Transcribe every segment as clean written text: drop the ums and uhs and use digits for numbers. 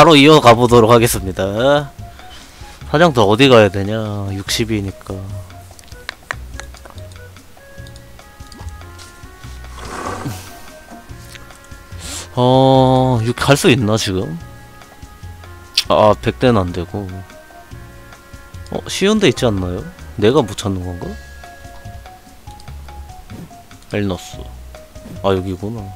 바로 이어가 보도록 하겠습니다. 사냥도 어디 가야 되냐? 60이니까. 갈 수 있나 지금? 아, 100대는 안 되고. 쉬운 데 있지 않나요? 내가 못 찾는 건가? 엘너스. 아, 여기구나.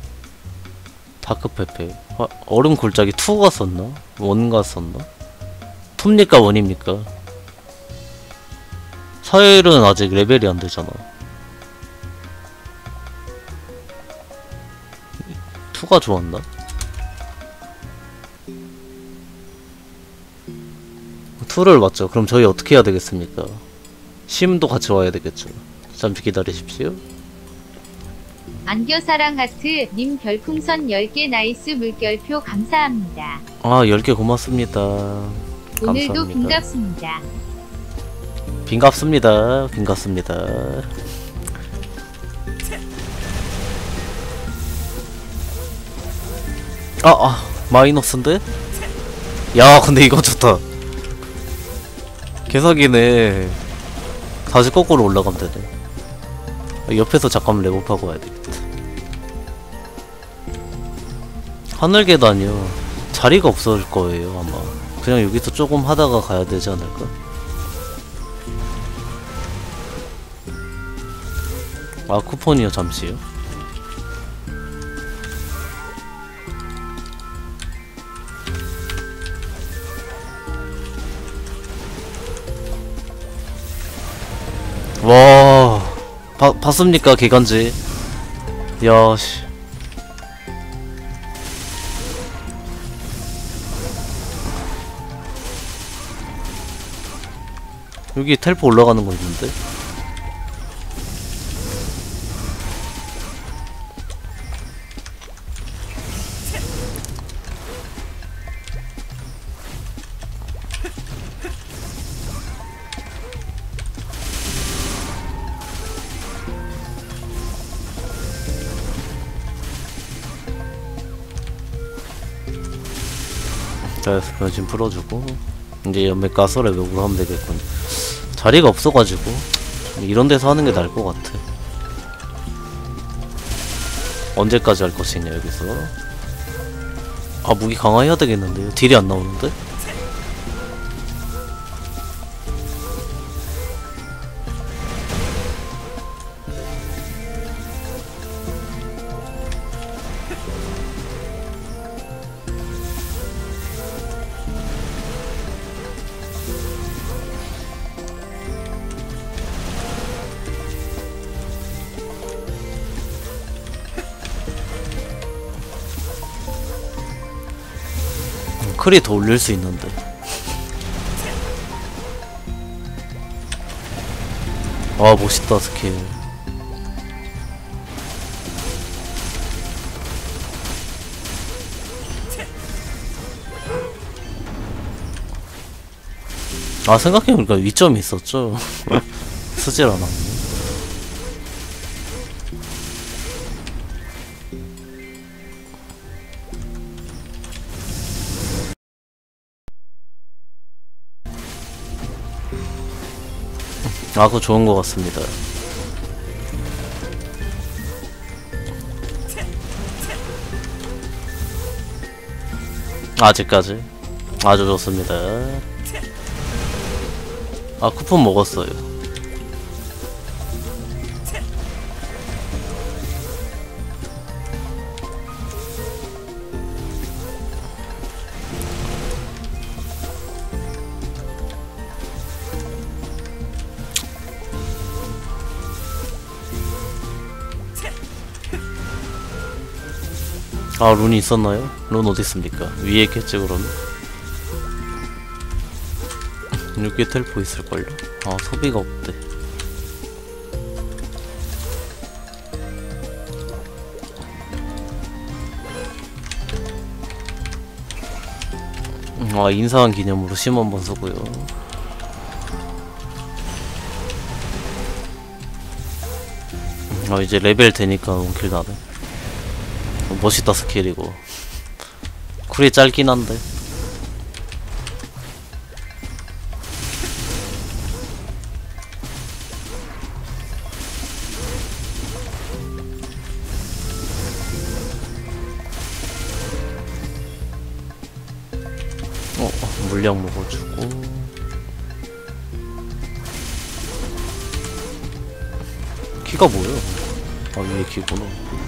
다크페페. 아, 얼음 골짜기 2 갔었나? 1 갔었나? 2입니까 1입니까? 사일은 아직 레벨이 안 되잖아. 2가 좋았나? 2를 맞죠. 그럼 저희 어떻게 해야 되겠습니까? 심도 같이 와야 되겠죠. 잠시 기다리십시오. 안겨사랑 하트 님 별풍선 10개 나이스 물결표 감사합니다. 아, 10개 고맙습니다. 오늘도 감사합니다. 빈갑습니다. 빈갑습니다. 마이너스인데? 야, 근데 이거 좋다. 개사기네. 다시 거꾸로 올라가면 되네. 옆에서 잠깐 랩업하고 와야 되겠다. 하늘 계단이요. 자리가 없을 거예요 아마. 그냥 여기서 조금 하다가 가야 되지 않을까? 아, 쿠폰이요. 잠시요. 와, 봤습니까 기간지? 야씨. 여기 텔포 올라가는 거 있는데? 자, 변신 풀어주고 이제 연맥 가설에 맵으로 하면 되겠군. 자리가 없어가지고 이런 데서 하는 게 나을 것 같아. 언제까지 할 것이냐 여기서. 아, 무기 강화해야 되겠는데요? 딜이 안 나오는데? 크리 더 올릴 수 있는데. 아, 멋있다 스킬. 아, 생각해보니까 위점이 있었죠. 쓰질 않았네. 아, 그거 좋은 것 같습니다. 아직까지 아주 좋습니다. 아, 쿠폰 먹었어요. 아, 룬이 있었나요? 룬 어디 있습니까? 위에 있겠지 그러면. 여기에 텔포 있을걸요? 아, 소비가 없대. 아, 인사한 기념으로 심 한번 쓰고요. 아, 이제 레벨 되니까 원킬 나네. 멋있다 스킬이고. 쿨이 짧긴 한데 물량 먹어주고. 키가 뭐야? 아, 위에 키구나.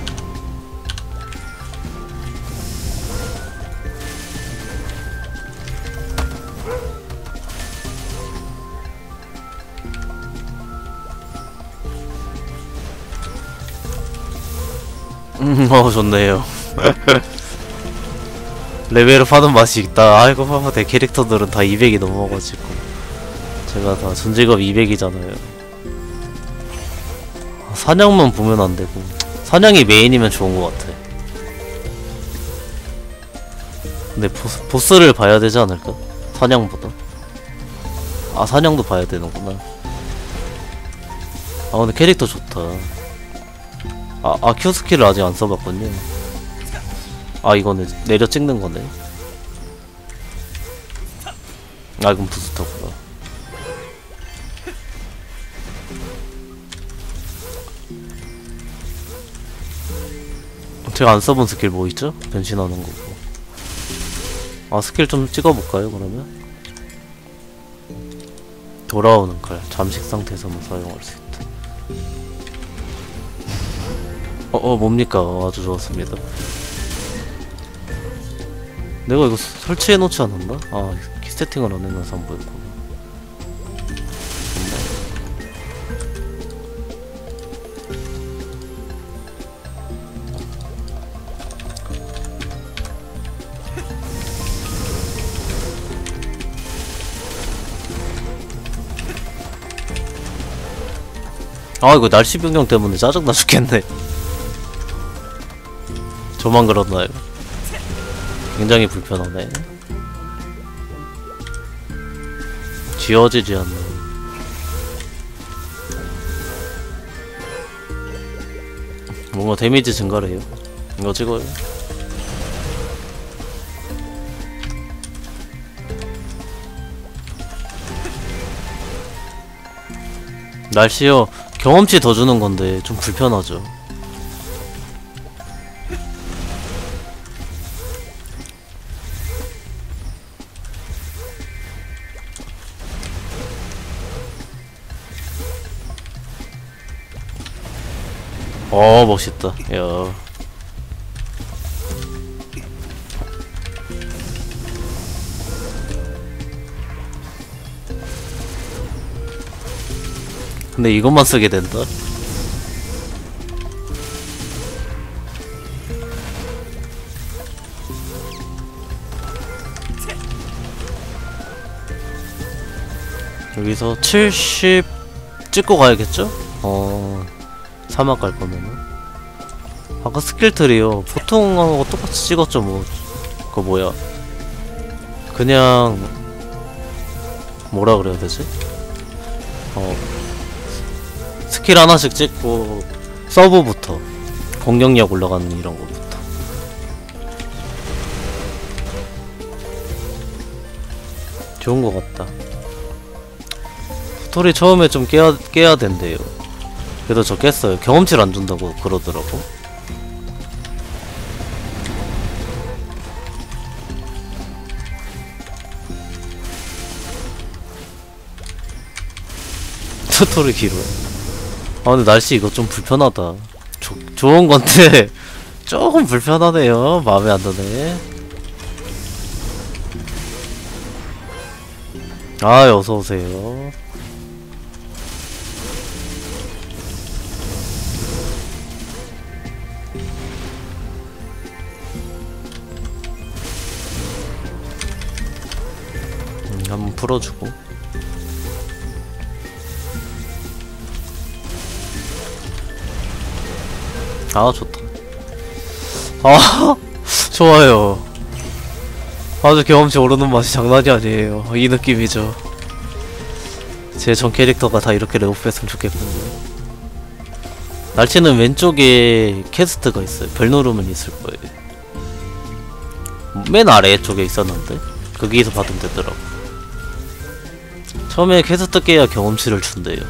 좋네요. 레벨업 하는 맛이 있다. 아이고, 내 캐릭터들은 다 200이 넘어가지고. 제가 다 전직업 200이잖아요. 사냥만 보면 안 되고. 사냥이 메인이면 좋은 것 같아. 근데 보스를 봐야 되지 않을까? 사냥보다. 아, 사냥도 봐야 되는구나. 아, 근데 캐릭터 좋다. Q 스킬을 아직 안 써봤군요. 아, 이거는 내려 찍는 거네. 아, 이건 부스터구나. 제가 안 써본 스킬 뭐 있죠? 변신하는 거고. 아, 스킬 좀 찍어볼까요, 그러면? 돌아오는 칼. 잠식 상태에서만 사용할 수 있다. 뭡니까? 아주 좋았습니다. 내가 이거 설치해놓지 않았나? 아, 키 세팅을 안 해놔서 안 보였구나. 아, 이거 날씨 변경 때문에 짜증나 죽겠네. 저만 그렇나요? 굉장히 불편하네. 지워지지 않네. 뭔가 데미지 증가래요. 이거 찍어요. 날씨요. 경험치 더 주는 건데 좀 불편하죠. 멋있다. 야. 근데 이것만 쓰게 된다. 여기서 70 찍고 가야겠죠? 사막 갈 거면은. 아까 스킬 트리요. 보통하고 똑같이 찍었죠, 뭐. 그거 뭐야. 그냥, 뭐라 그래야 되지? 스킬 하나씩 찍고, 서브부터. 공격력 올라가는 이런 거부터. 좋은 거 같다. 스토리 처음에 좀 깨야 된대요. 그래도 저 깼어요. 경험치를 안 준다고 그러더라고. 스토리 길어요. 아, 근데 날씨 이거 좀 불편하다. 좋은 건데 조금 불편하네요. 마음에 안 드네. 아, 어서 오세요. 한번 풀어주고. 아, 좋다. 아, 좋아요. 아주 경험치 오르는 맛이 장난이 아니에요. 이 느낌이죠. 제 전 캐릭터가 다 이렇게 레오프했으면 좋겠군요. 날치는 왼쪽에 캐스트가 있어요. 별 누르면 있을 거예요. 맨 아래 쪽에 있었는데 거기서 받으면 되더라고. 처음에 캐스트 깨야 경험치를 준대요.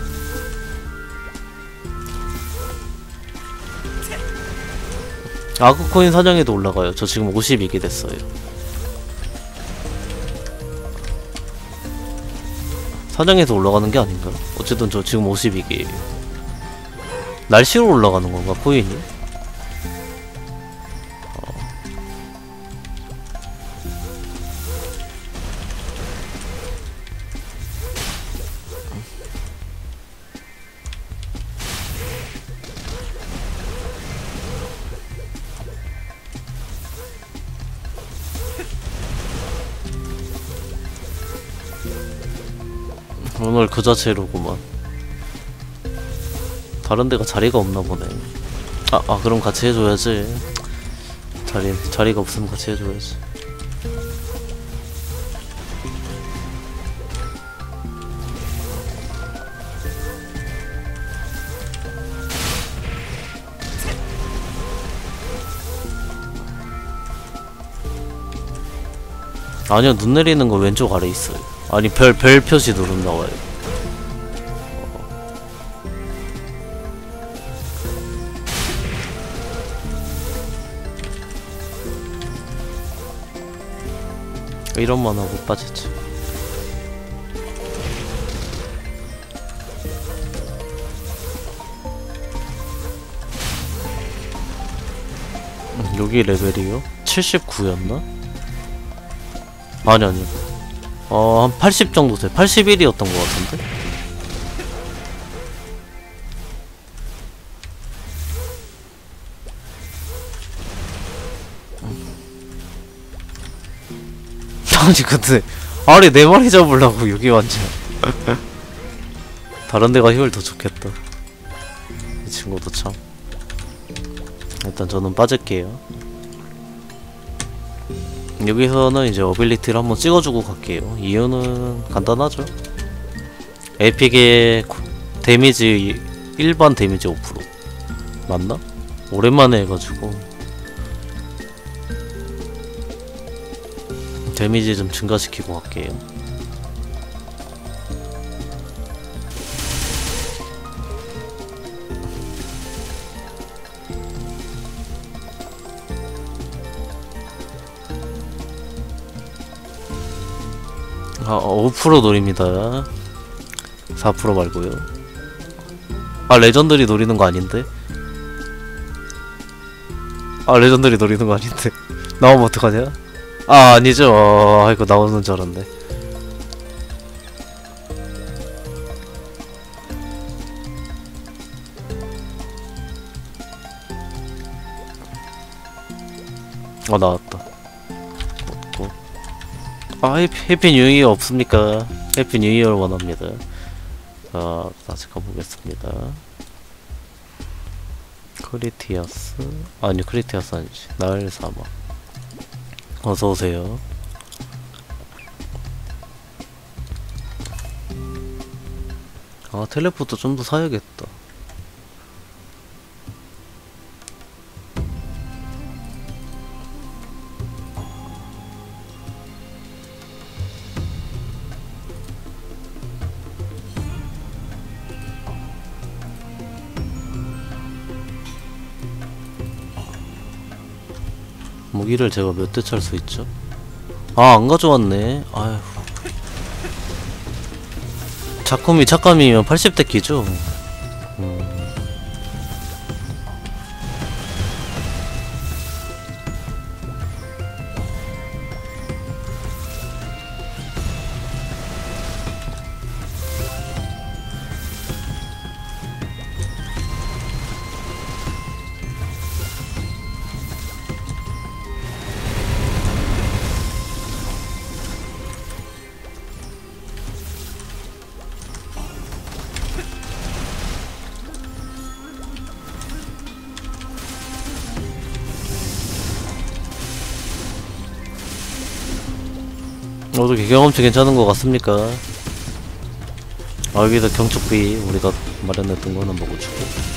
아크코인 사냥에도 올라가요. 저 지금 52개 됐어요. 사냥해서 올라가는 게 아닌가? 어쨌든 저 지금 52개. 날씨로 올라가는 건가, 코인이? 오늘 그 자체로구만. 다른 데가 자리가 없나 보네. 그럼 같이 해줘야지. 자리가 없으면 같이 해줘야지. 아니요, 눈 내리는 거 왼쪽 아래 있어요. 아니, 별 표시 누르면 나와요. 이런만 하고 빠지지. 여기 레벨이요? 79였나? 아니 한 80 정도 돼. 81이었던 것 같은데? 아니 근데 아리 4마리 잡으려고 여기 완전 다른 데가 힘을 더 좋겠다. 이 친구도 참. 일단 저는 빠질게요. 여기서는 이제 어빌리티를 한번 찍어주고 갈게요. 이유는 간단하죠. 에픽의 데미지 일반 데미지 5% 맞나? 오랜만에 해가지고 데미지 좀 증가시키고 갈게요. 아, 5% 노립니다. 4% 말고요. 아, 레전드리 노리는 거 아닌데? 아, 레전드리 노리는 거 아닌데? 나오면 어떡하냐? 아, 아니죠. 아이고, 나오는 줄 알았네. 나왔다. 해피 뉴 이어 없습니까? 해피 뉴 이어를 원합니다. 자, 다시 가보겠습니다. 크리티아스? 아니, 크리티아스 아니지. 날 사막. 어서오세요. 텔레포트 좀 더 사야겠다. 무기를 제가 몇 대 찰 수 있죠? 안 가져왔네. 아휴. 작품이 착감이면 80대 끼죠? 어떻게 경험치 괜찮은 것 같습니까? 여기서 경축비 우리가 마련했던 거는 먹어주고.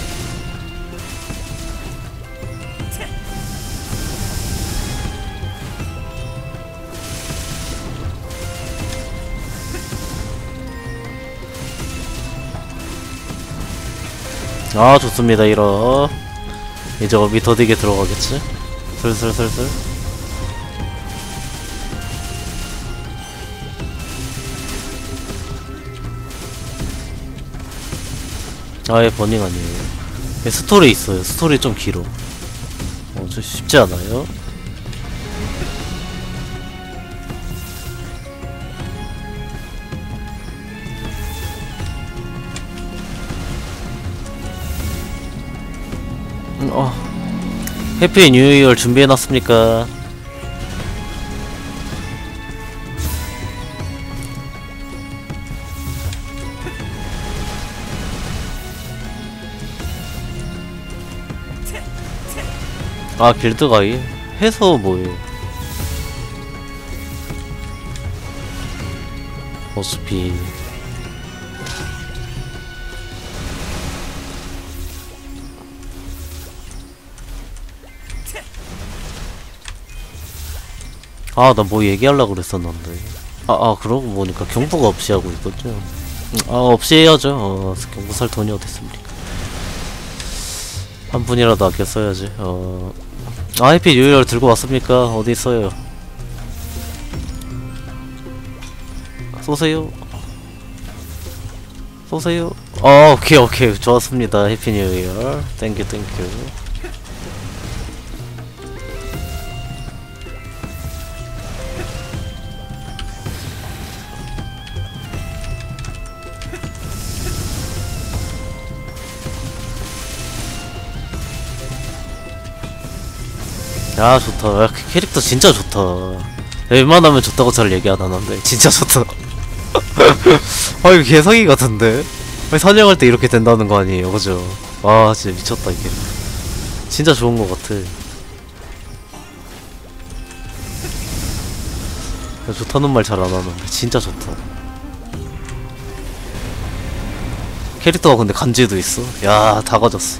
좋습니다. 이러 이제 업이 더디게 들어가겠지? 슬슬슬슬. 아예 버닝 아니에요. 예, 스토리 있어요. 스토리 좀 길어. 좀 쉽지 않아요? 해피 뉴 이어 준비해놨습니까? 아 길드 가이? 해서 뭐예요? 어차피 아 나 뭐 얘기하려고 그랬었는데 그러고 보니까 경부가 없이 하고 있거든요. 없이 해야죠. 경부 살 돈이 어딨습니까. 한 분이라도 아껴 써야지. 해피 뉴이얼 들고 왔습니까? 어디 있어요? 쏘세요. 쏘세요. 오케이 오케이 좋았습니다. 해피 뉴이얼. 땡큐 땡큐. 야 좋다. 야, 캐릭터 진짜 좋다. 웬만하면 좋다고 잘 얘기 안 하는데 진짜 좋다. 이거 개사기 같은데? 사냥할 때 이렇게 된다는 거 아니에요, 그죠? 와 진짜 미쳤다 이게. 진짜 좋은 거 같아. 야, 좋다는 말 잘 안 하는데 진짜 좋다. 캐릭터가 근데 간지도 있어. 야 다 가졌어.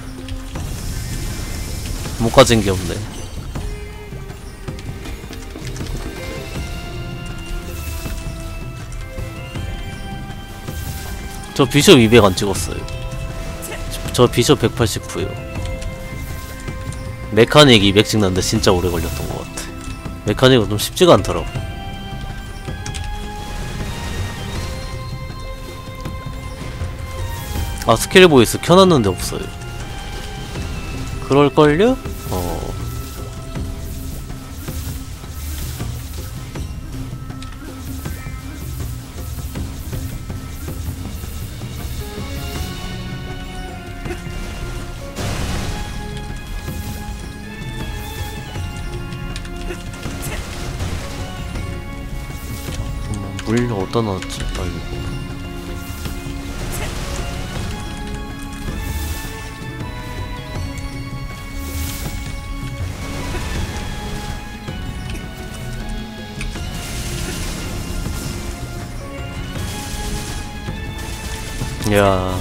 못 가진 게 없네. 저 비숍 200 안 찍었어요. 저 비숍 189요. 메카닉 200 찍는데 진짜 오래 걸렸던 것 같아. 메카닉은 좀 쉽지가 않더라고. 스킬 보이스 켜놨는데 없어요. 그럴걸요? 물 어디다 놨지? 이거 야,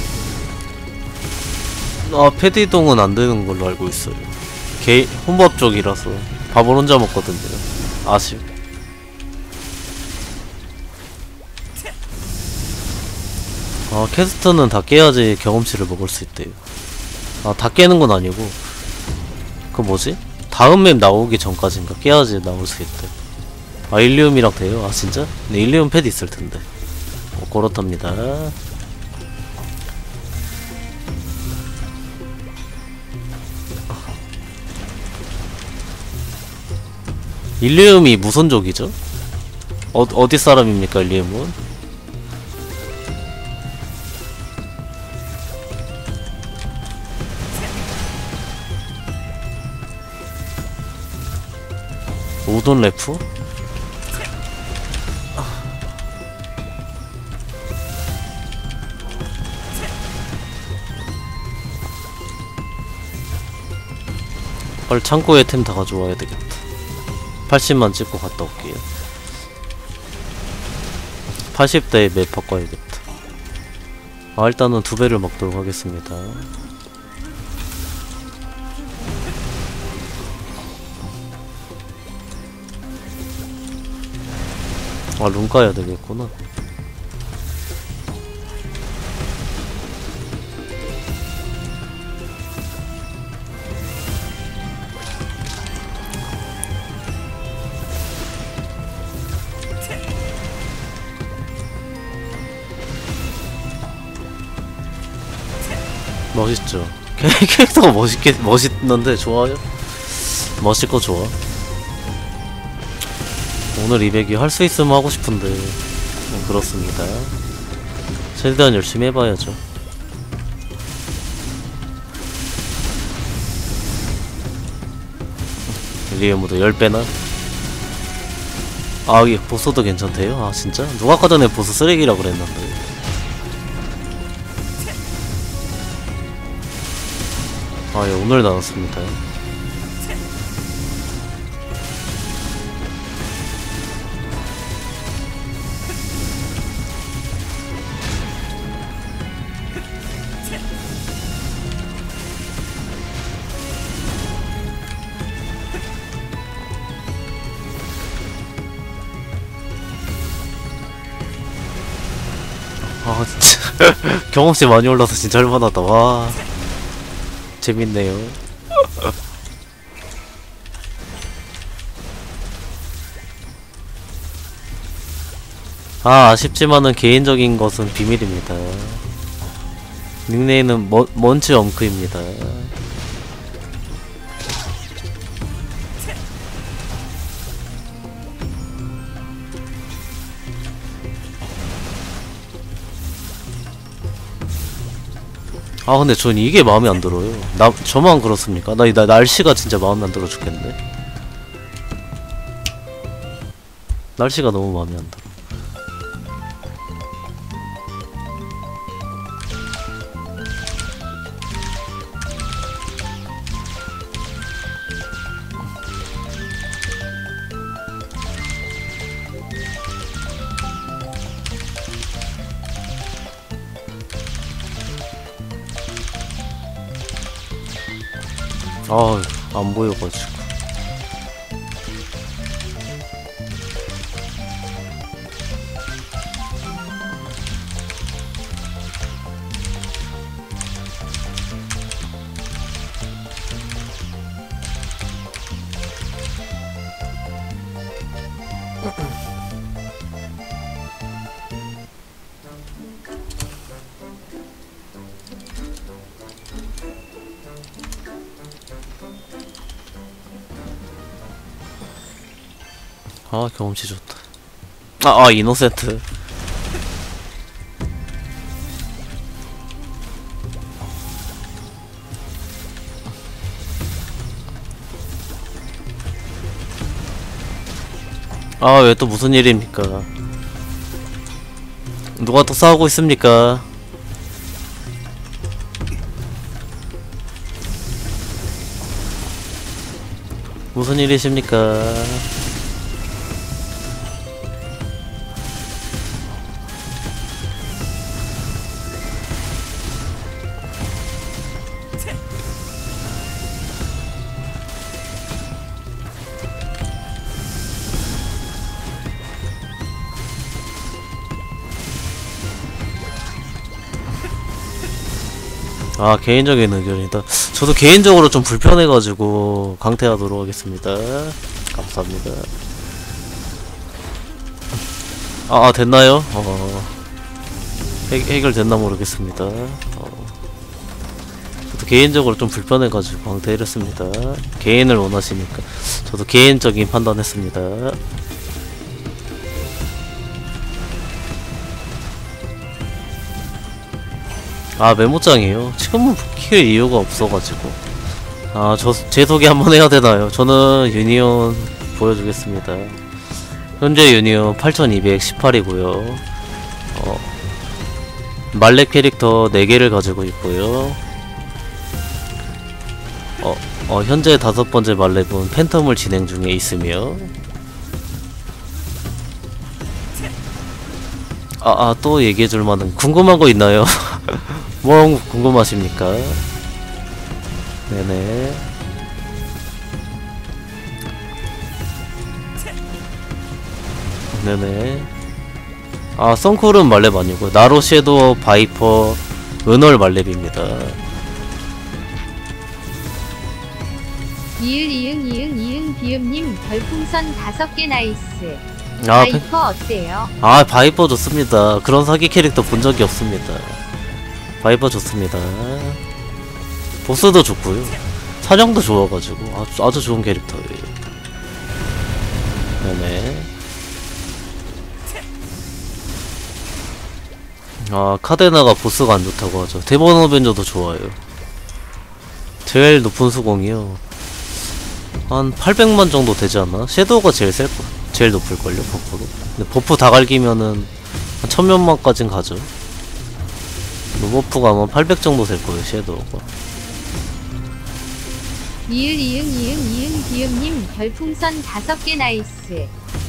패드 이동은 안 되는 걸로 알고 있어요. 혼밥 쪽이라서 밥을 혼자 먹거든요. 아쉽. 캐스트는 다 깨야지 경험치를 먹을 수 있대요. 다 깨는 건 아니고, 그 뭐지? 다음 맵 나오기 전까지인가 깨야지 나올 수 있대. 일리움이랑 돼요? 진짜? 네, 일리움 패드 있을 텐데. 그렇답니다. 일리움이 무슨 족이죠? 어디 사람입니까, 일리움은? 우돈 래프? 빨리 창고에 템 다 가져와야 되겠다. 80만 찍고 갔다 올게요. 80대에 맵 바꿔야겠다. 일단은 2배를 먹도록 하겠습니다. 룬 까야 되겠구나. 멋있죠. 캐릭터가 멋있는데 좋아요. 멋질 거 좋아. 오늘 200이 할 수 있으면 하고 싶은데 그렇습니다. 최대한 열심히 해봐야죠. 리에모도 10배나? 아, 이게 보스도 괜찮대요? 아, 진짜? 누가 아까 전에 보스 쓰레기라고 그랬는데. 아, 예, 오늘 나왔습니다. 아, 진짜. 경험치 많이 올라서 진짜 할만하다. 와. 재밌네요. 아, 아쉽지만은 개인적인 것은 비밀입니다. 닉네임은 먼치 엄크입니다. 아, 근데 전 이게 마음에 안 들어요. 저만 그렇습니까? 나 날씨가 진짜 마음에 안 들어 죽겠네. 날씨가 너무 마음에 안 들어. 아, 안 보여가지고. 아, 경험치 좋다. 이노센트. 아, 왜 또 무슨 일입니까? 누가 또 싸우고 있습니까? 무슨 일이십니까? 아, 개인적인 의견이다. 저도 개인적으로 좀 불편해가지고 강퇴하도록 하겠습니다. 감사합니다. 됐나요? 해결됐나 모르겠습니다. 저도 개인적으로 좀 불편해가지고 강퇴를 했습니다. 개인을 원하시니까 저도 개인적인 판단했습니다. 아, 메모장이에요. 지금은 키울 이유가 없어가지고. 제 소개 한번 해야 되나요? 저는 유니온 보여주겠습니다. 현재 유니온 8218이고요. 말렙 캐릭터 4개를 가지고 있고요. 현재 5번째 말렙은 팬텀을 진행 중에 있으며, 또 얘기해줄 만한 궁금한 거 있나요? 뭐 궁금하십니까? 네네. 네네. 썬쿨은 말렙 아니고 나로 섀도우 바이퍼 은월 말렙입니다. 이응 비음님 별풍선 5개 나이스. 바이퍼 어때요? 바이퍼 좋습니다. 그런 사기 캐릭터 본 적이 없습니다. 바이퍼 좋습니다. 보스도 좋고요. 사냥도 좋아가지고 아주 좋은 캐릭터예요. 네네. 아, 카데나가 보스가 안 좋다고 하죠. 데몬 어벤져도 좋아요. 제일 높은 수공이요. 한 800만 정도 되지 않나? 섀도우가 제일 높을걸요, 버프로. 근데 버프 다 갈기면은 한 1000몇만까진 가죠. 노버프가 아마 800 정도 될 거예요, 섀도우가. 이응 별풍선 5개 나이스.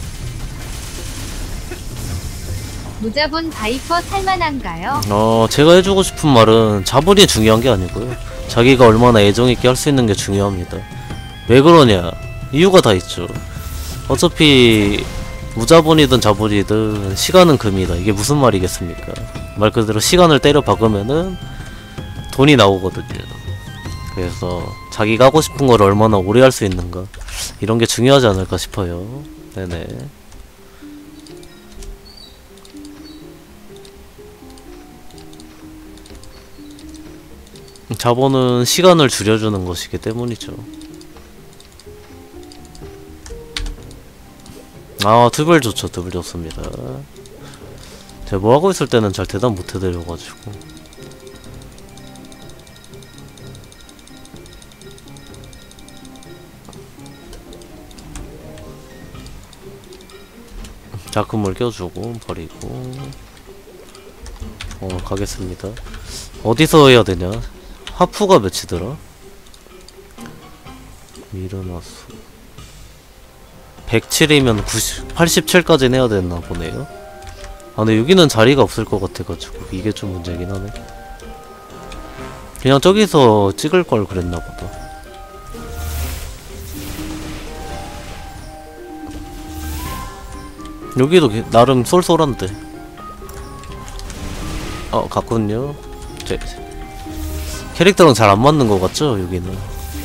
무자본 바이퍼 살만한가요? 제가 해주고 싶은 말은 자본이 중요한 게 아니고요. 자기가 얼마나 애정있게 할 수 있는 게 중요합니다. 왜 그러냐? 이유가 다 있죠. 어차피 무자본이든 자본이든 시간은 금이다. 이게 무슨 말이겠습니까? 말 그대로 시간을 때려 박으면은 돈이 나오거든요. 그래서 자기가 하고 싶은 걸 얼마나 오래 할 수 있는가, 이런 게 중요하지 않을까 싶어요. 네네. 자본은 시간을 줄여주는 것이기 때문이죠. 아, 두벨 좋죠. 두벨 좋습니다. 제가 뭐하고 있을 때는 잘 대답 못해드려가지고. 자크물 껴주고 버리고. 가겠습니다. 어디서 해야 되냐? 하프가 몇이더라? 미르나스 107이면 87까지 해야 되나 보네요. 아, 근데 여기는 자리가 없을 것 같아가지고 이게 좀 문제긴 하네. 그냥 저기서 찍을 걸 그랬나 보다. 여기도 나름 쏠쏠한데. 갔군요. 캐릭터랑 잘 안 맞는 것 같죠? 여기는.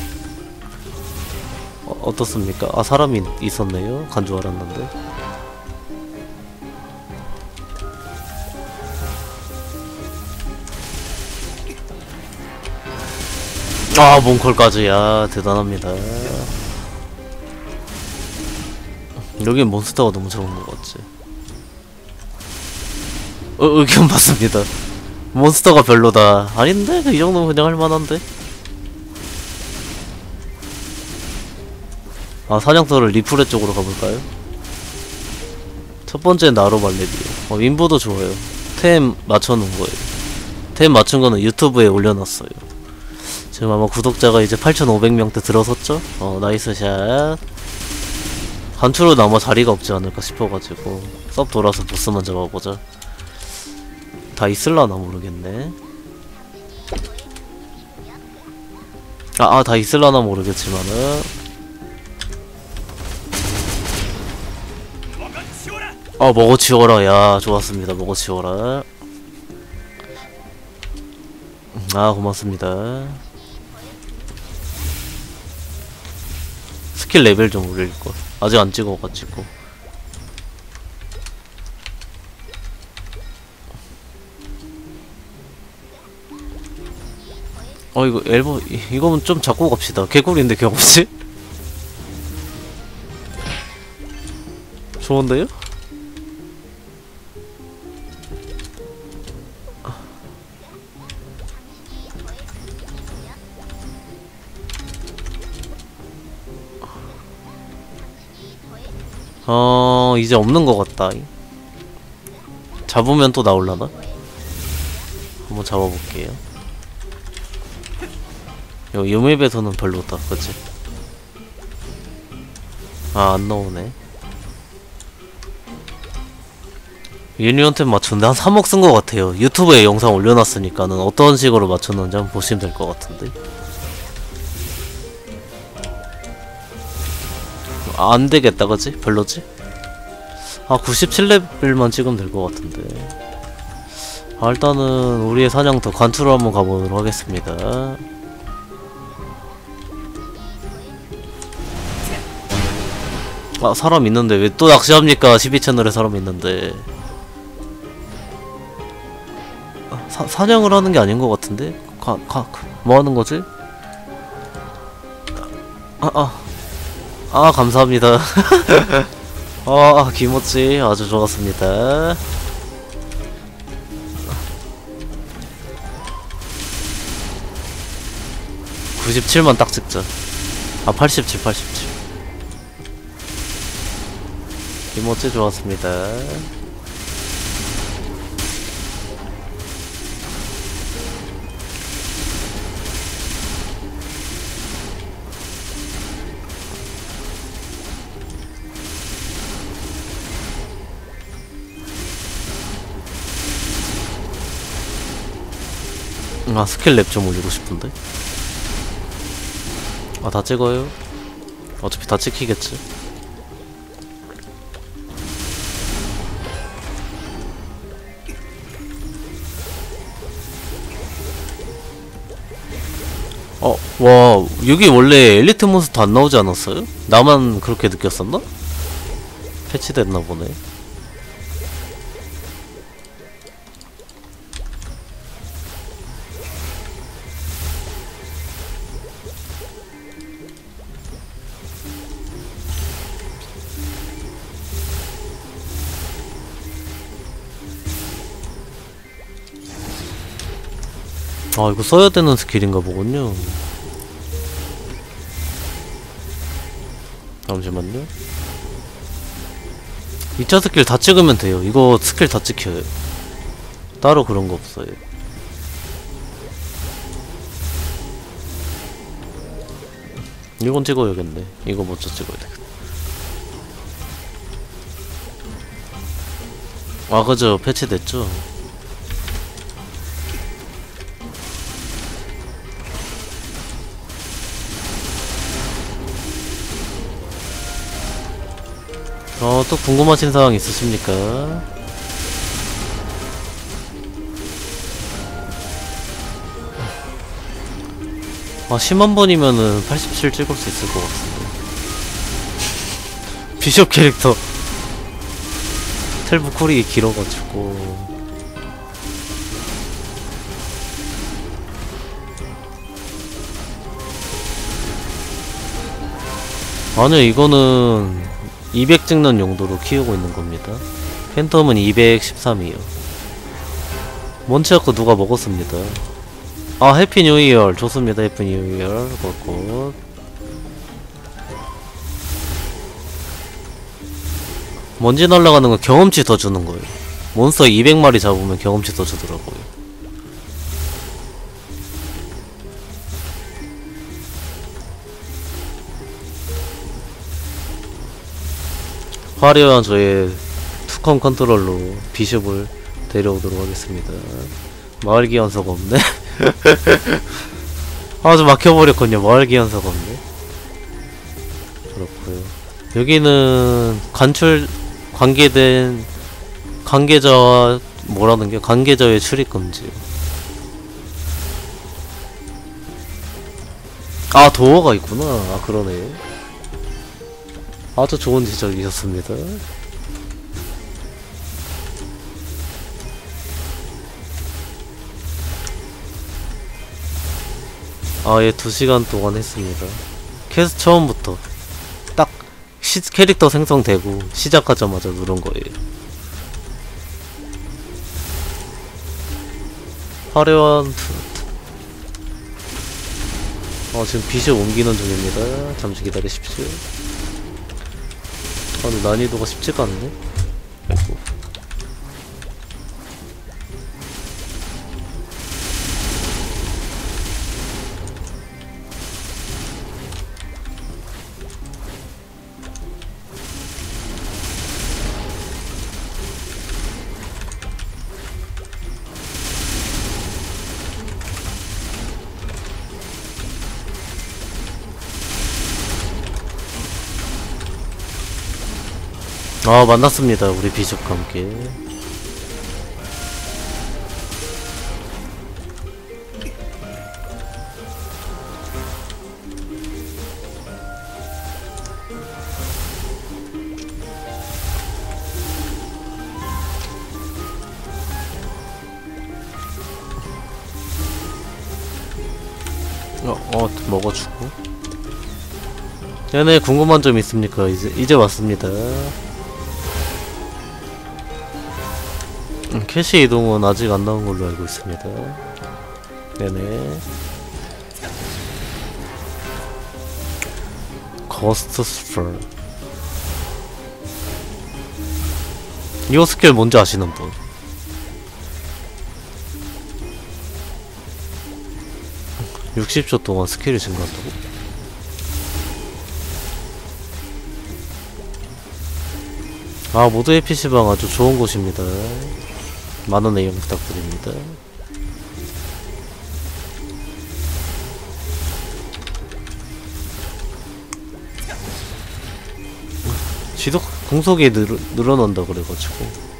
어떻습니까? 아, 사람이 있었네요. 간 줄 알았는데. 아, 몽콜까지. 야, 대단합니다. 여긴 몬스터가 너무 좋은 것 같지. 의견 받습니다. 몬스터가 별로다. 아닌데? 이 정도면 그냥 할만한데? 아, 사냥터를 리프레 쪽으로 가볼까요? 첫 번째 나로 발레비요. 인보도 좋아요. 템 맞춰놓은 거예요. 템 맞춘 거는 유튜브에 올려놨어요. 지금 아마 구독자가 이제 8,500명대 들어섰죠? 나이스 샷. 간추로는 아마 자리가 없지 않을까 싶어가지고 섭 돌아서 보스만 잡아보자. 다 있을라나 모르겠네. 다 있을라나 모르겠지만은 먹어치워라. 야, 좋았습니다. 먹어치워라. 고맙습니다. 스킬 레벨 좀 올릴걸. 아직 안 찍어가지고. 이거 앨범, 이거는 좀 잡고 갑시다. 개꿀인데 경험치? 좋은데요? 이제 없는 것 같다. 잡으면 또 나올라나? 한번 잡아볼게요. 이 맵에서는 별로다, 그치? 안 나오네. 유니온템 맞췄는데 한 3억 쓴 것 같아요. 유튜브에 영상 올려놨으니까는 어떤 식으로 맞췄는지 한번 보시면 될 것 같은데. 안 되겠다, 그치? 별로지? 97레벨만 찍으면 될 것 같은데. 일단은 우리의 사냥터 관투로 한번 가보도록 하겠습니다. 사람 있는데 왜 또 낚시합니까? 12채널에 사람 있는데. 사냥을 하는 게 아닌 것 같은데? 뭐 하는 거지? 감사합니다. 기모찌 아주 좋았습니다. 97만 딱 찍자. 87. 기모찌 좋았습니다. 스킬 랩 좀 올리고 싶은데. 다 찍어요? 어차피 다 찍히겠지. 와, 여기 원래 엘리트 몬스터 안 나오지 않았어요? 나만 그렇게 느꼈었나? 패치됐나 보네. 이거 써야 되는 스킬인가 보군요. 잠시만요. 2차 스킬 다 찍으면 돼요. 이거 스킬 다 찍혀요. 따로 그런 거 없어요. 이건 찍어야겠네. 이거 먼저 찍어야 되겠다. 그죠. 패치됐죠? 또 궁금하신 사항 있으십니까? 아, 10만 번이면은 87 찍을 수 있을 것 같은데. 비숍 캐릭터 텔브 쿨이 길어가지고. 아니요, 이거는 200 찍는 용도로 키우고 있는 겁니다. 팬텀은 213이요. 먼치아크 누가 먹었습니다. 해피 뉴 이어. 좋습니다. 해피 뉴 이어. 굿굿. 먼지 날아가는 거 경험치 더 주는 거예요. 몬스터 200마리 잡으면 경험치 더 주더라고요. 화려한 저의 투컴 컨트롤로 비숍을 데려오도록 하겠습니다. 마을 기한서가 없네. 좀 막혀버렸군요. 마을 기한서가 없네. 그렇고요. 여기는 관계된 관계자와 뭐라는 게 관계자의 출입 금지. 도어가 있구나. 그러네. 아주 좋은 지적이셨습니다. 예, 2시간 동안 했습니다. 퀘스트 처음부터 딱 캐릭터 생성되고 시작하자마자 누른 거예요. 화려한 지금 비숍 옮기는 중입니다. 잠시 기다리십시오. 근데 난이도가 쉽지가 않네. 아이고. 만났습니다. 우리 비숍과 함께. 먹어주고. 얘네 궁금한 점 있습니까? 이제 왔습니다. 캐시 이동은 아직 안 나온 걸로 알고 있습니다. 네네. 거스트 스펠. 이거 스킬 뭔지 아시는 분? (60초) 동안 스킬이 증가한다고? 아, 모두의 PC방 아주 좋은 곳입니다. 많은 애용 부탁드립니다. 지속 공속이 늘어난다 그래가지고.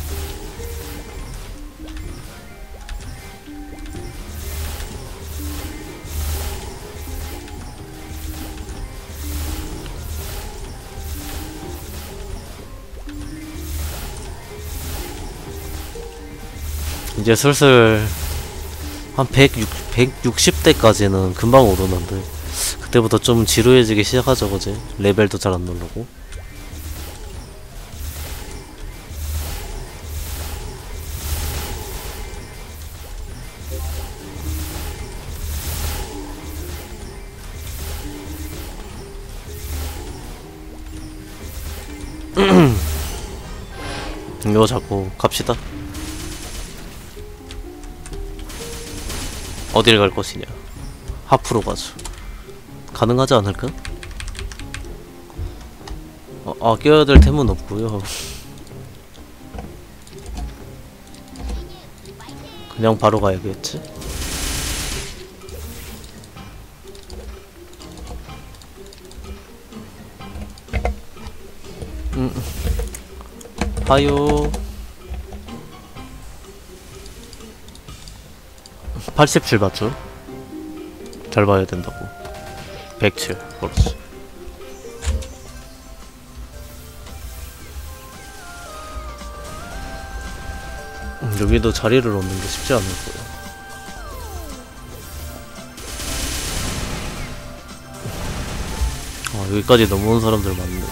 이제 슬슬 한 160대까지는 금방 오르는데 그때부터 좀 지루해지기 시작하죠, 그지? 레벨도 잘 안 누르고. 이거 잡고 갑시다. 어딜 갈 것이냐. 하프로 가죠. 가능하지 않을까? 껴야 될 템은 없고요. 그냥 바로 가야겠지? 하요. 87 맞죠? 잘 봐야 된다고. 107. 그렇지. 여기도 자리를 얻는 게 쉽지 않을 거야. 여기까지 넘어온 사람들 많네.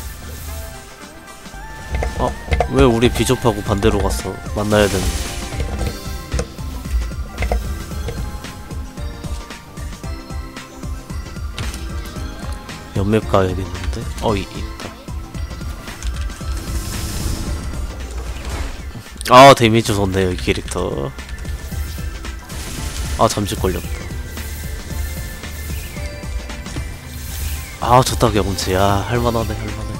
왜 우리 비숍하고 반대로 갔어? 만나야 되는데. 연맵 가야겠는데? 있다. 데미지 좋네요, 이 캐릭터. 잠시 걸렸다. 좋다, 경치. 할만하네, 할만해.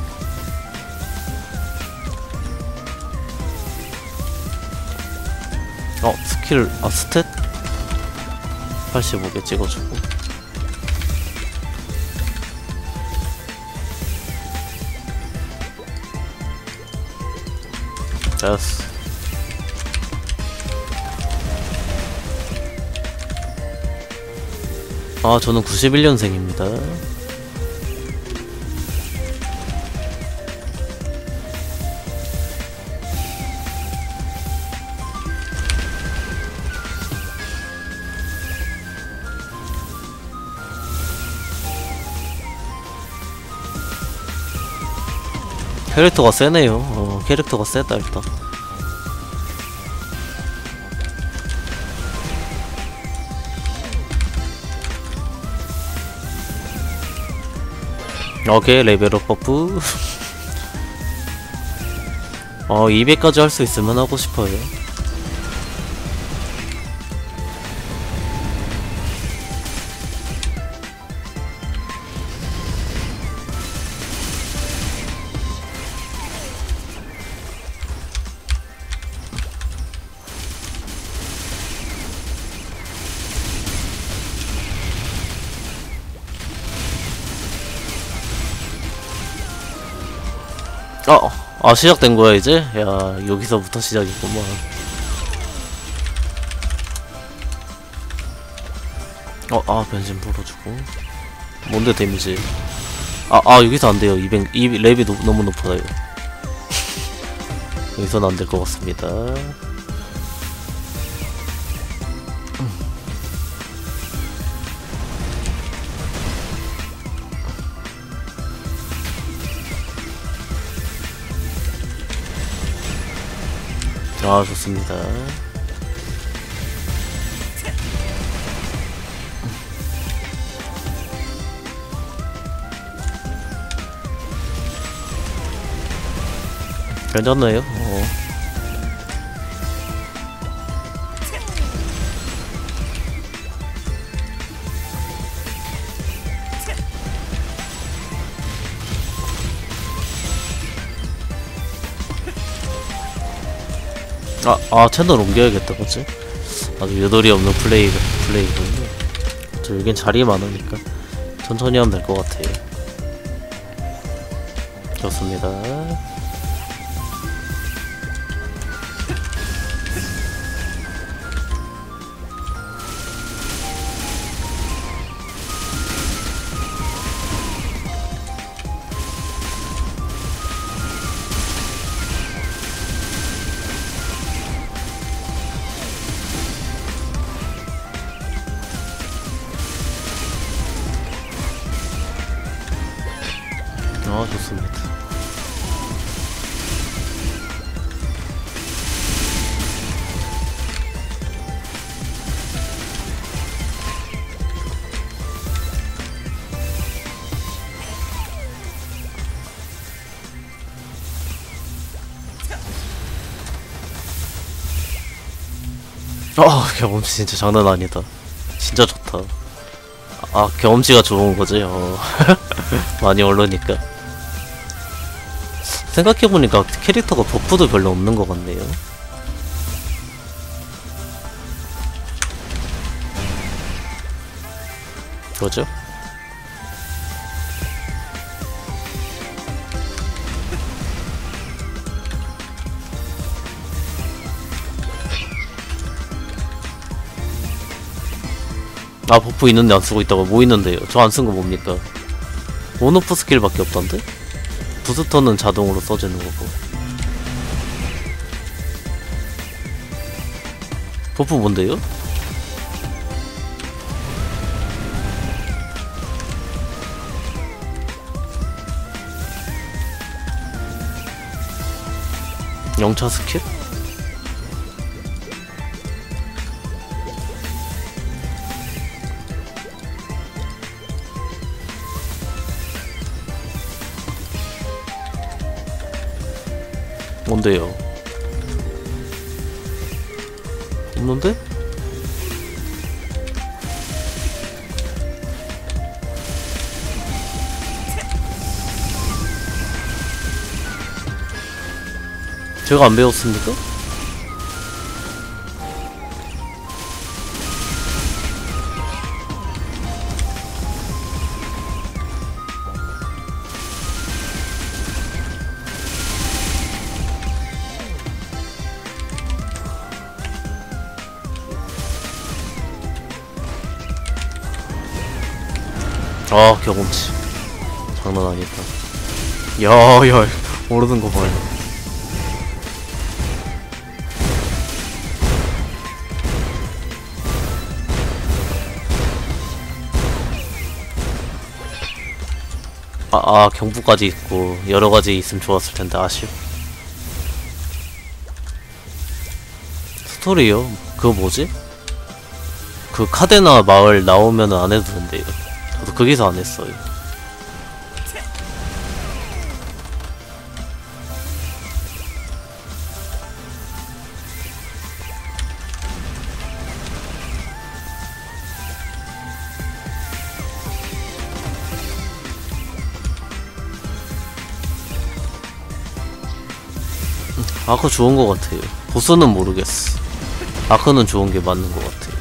스킬, 스탯? 85개 찍어주고. 됐어. 저는 91년생입니다. 캐릭터가 세네요. 캐릭터가 세다 일단. 오케이, 레벨업 버프. 200까지 할 수 있으면 하고 싶어요. 시작된 거야 이제? 야, 여기서부터 시작이구만. 변신 풀어주고. 뭔데 데미지? 여기서 안 돼요. 200, 랩이 너무 높아요. 여기서는 안 될 것 같습니다. 아, 좋습니다. 괜찮나요? 채널 옮겨야겠다, 그치? 아주 유도리 없는 플레이군요. 저 여긴 자리 많으니까 천천히 하면 될 것 같아요. 좋습니다. 좋습니다. 경험치 진짜 장난 아니다. 진짜 좋다. 경험치가 좋은 거지. 많이 오르니까. 생각해보니까 캐릭터가 버프도 별로 없는 것 같네요. 그러죠? 버프 있는데 안 쓰고 있다고. 뭐 있는데요? 저 안 쓴 거 뭡니까? 온오프 스킬밖에 없던데? 부스터는 자동으로 써지는 거고. 버프 뭔데요? 영차 스킬? 뭔데요? 없는데? 제가 안 배웠습니까? 경험치 장난 아니다. 야야 모르는 거 봐요. 경부까지 있고 여러가지 있으면 좋았을 텐데 아쉬워. 스토리요? 그거 뭐지? 그 카데나 마을 나오면은 안 해도 된대요. 저도 거기서 안 했어요. 아크 좋은 거 같아요. 보스는 모르겠어. 아크는 좋은 게 맞는 거 같아요.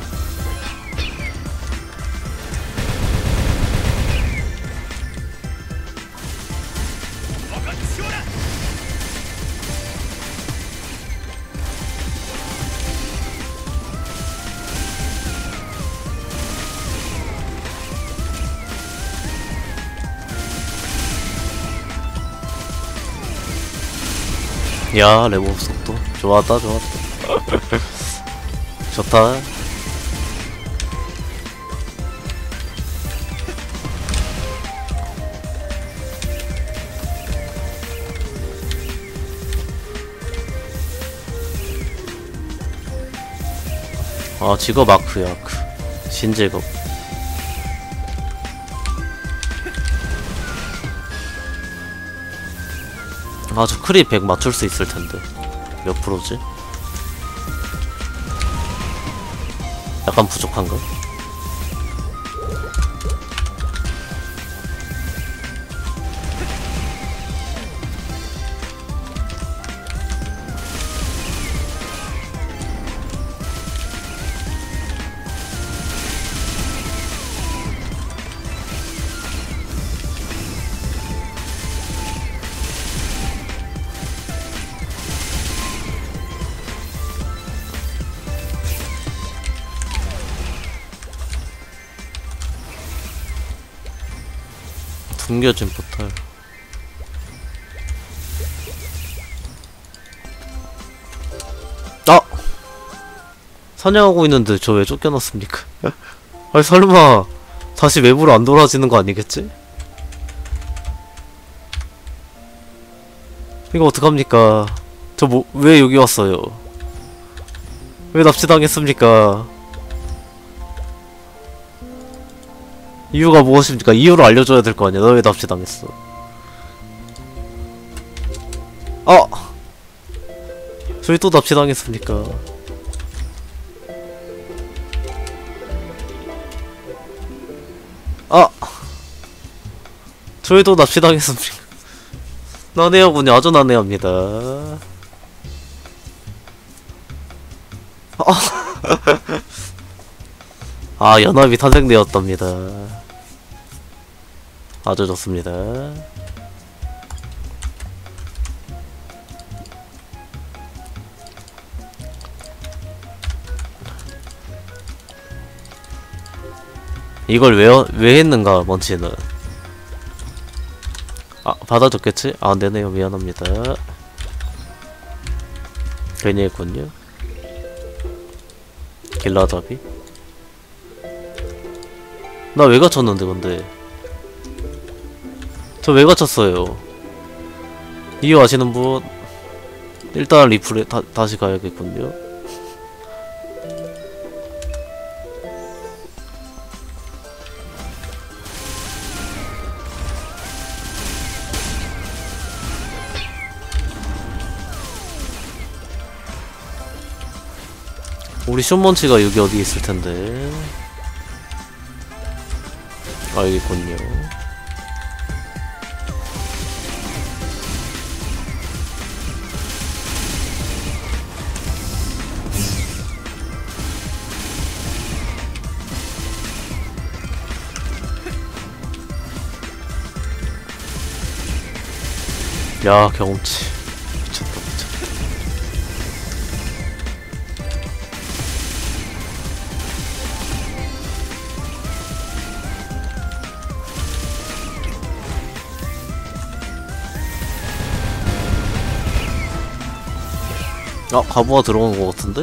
야, 레벨업 속도 좋았다. 좋다. 아 직업 아크야 아크. 신직업. 아 저 크립 100 맞출 수 있을 텐데. 몇 프로지? 약간 부족한가? 숨겨진 포탈. 아! 사냥하고 있는데 저 왜 쫓겨났습니까? 아니 설마 다시 외부로 안 돌아지는 거 아니겠지? 이거 어떡합니까? 저 뭐, 왜 여기 왔어요? 왜 납치당했습니까? 이유가 무엇입니까? 이유를 알려줘야 될 거 아니야. 너 왜 납치당했어? 아! 저희 또 납치당했습니까? 아! 저희도 납치당했습니까? 난해하군요. 아주 난해합니다. 아, 연합이 탄생되었답니다. 아주 좋습니다. 이걸 왜 했는가, 먼치는. 아, 받아줬겠지? 아, 안되네요. 미안합니다. 괜히 했군요. 길라잡이? 나 왜 갇혔는데, 근데. 저 왜 갇혔어요? 이유 아시는 분? 일단 리플에 다시 가야겠군요. 우리 쇼먼치가 여기 어디 있을 텐데. 아, 여기 있군요. 야, 경험치. 미쳤다, 미쳤다. 아, 가부가 들어온 것 같은데?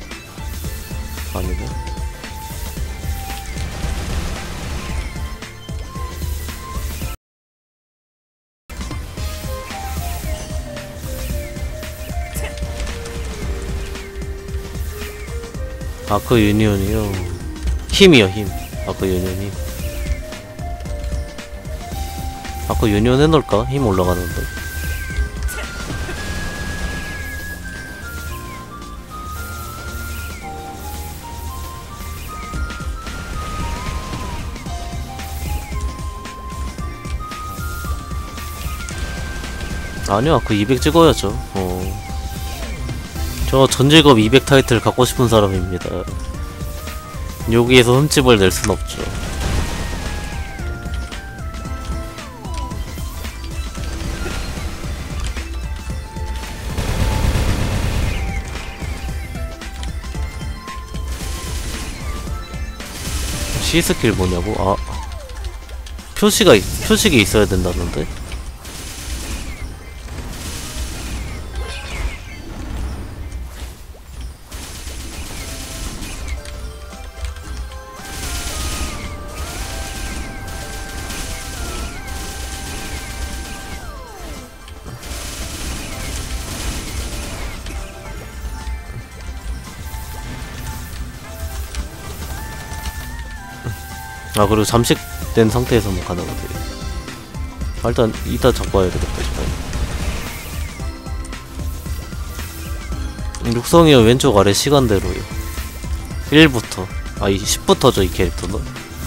아니네. 아크 유니온이요. 힘이요, 힘. 아크 유니온 힘. 아크 유니온 해놓을까? 힘 올라가는데. 아니요, 아크 200 찍어야죠. 저 전직업 200 타이틀 갖고 싶은 사람입니다. 여기에서 흠집을 낼 순 없죠. C 스킬 뭐냐고? 아, 표식이 있어야 된다는데? 아 그리고 잠식된 상태에서만 가능하대요. 일단 이따 잡고 와야 되겠다 싶어요. 육성이요 왼쪽 아래 시간대로요. 1부터 10부터죠 이 캐릭터는.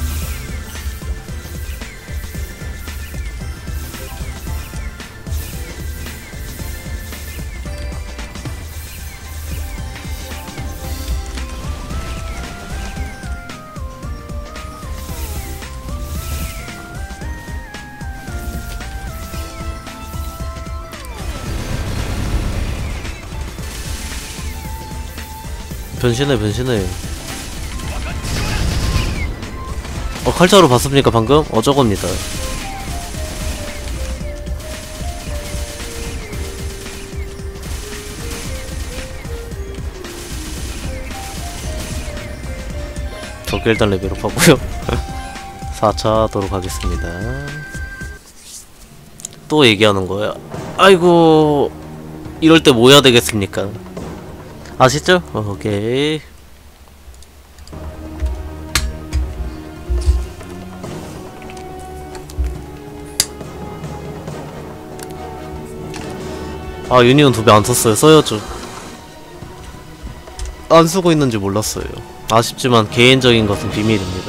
변신해. 칼자루 봤습니까 방금? 저겁니다. 저기 일단 레벨업 하고요. 4차 하도록 하겠습니다. 또 얘기하는 거야. 아이고 이럴 때 뭐 해야 되겠습니까? 아시죠? 오케이. 유니온 2배 안 썼어요. 써야죠. 안 쓰고 있는지 몰랐어요. 아쉽지만 개인적인 것은 비밀입니다.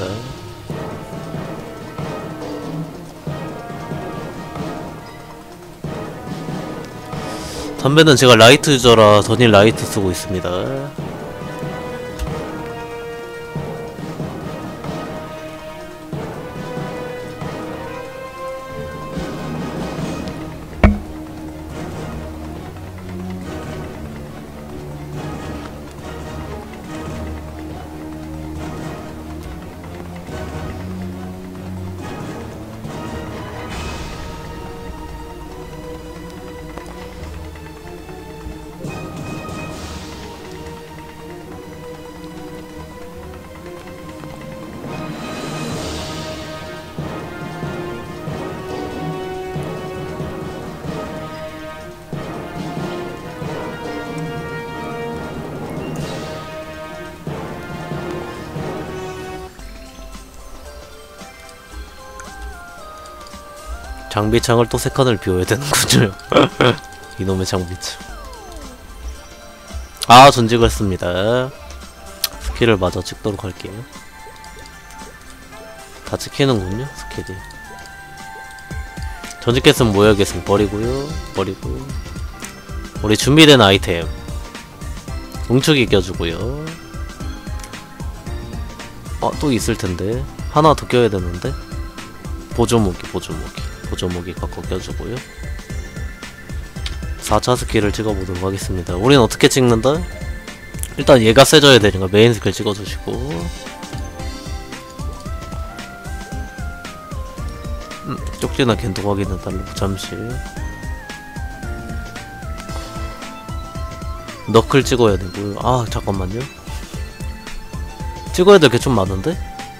담배는 제가 라이트 유저라 전일 라이트 쓰고 있습니다. 장비창을 또 3칸을 비워야 되는군요. 이놈의 장비창. 전직을 했습니다. 스킬을 마저 찍도록 할게요. 다 찍히는군요 스킬이. 전직했으면 모여야겠으면 버리고요. 우리 준비된 아이템 뭉치기 껴주고요. 또 있을텐데 하나 더 껴야 되는데. 보조무기 갖고 껴주고요. 4차 스킬을 찍어보도록 하겠습니다. 우린 어떻게 찍는다? 일단 얘가 세져야 되니까 메인 스킬 찍어주시고, 쪽지나 겐도 확인은 달로 잠시. 너클 찍어야 되고요. 잠깐만요. 찍어야 될 게 좀 많은데?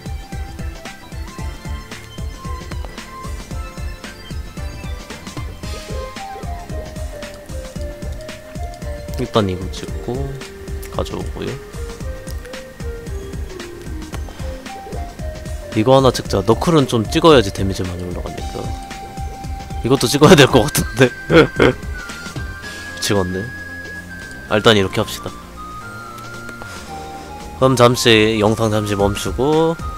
일단 이거 찍고 가져오고요. 이거 하나 찍자. 너클은 좀 찍어야지 데미지 많이 올라가니까. 이것도 찍어야 될 것 같은데. 찍었네. 일단 이렇게 합시다. 그럼 잠시 영상 멈추고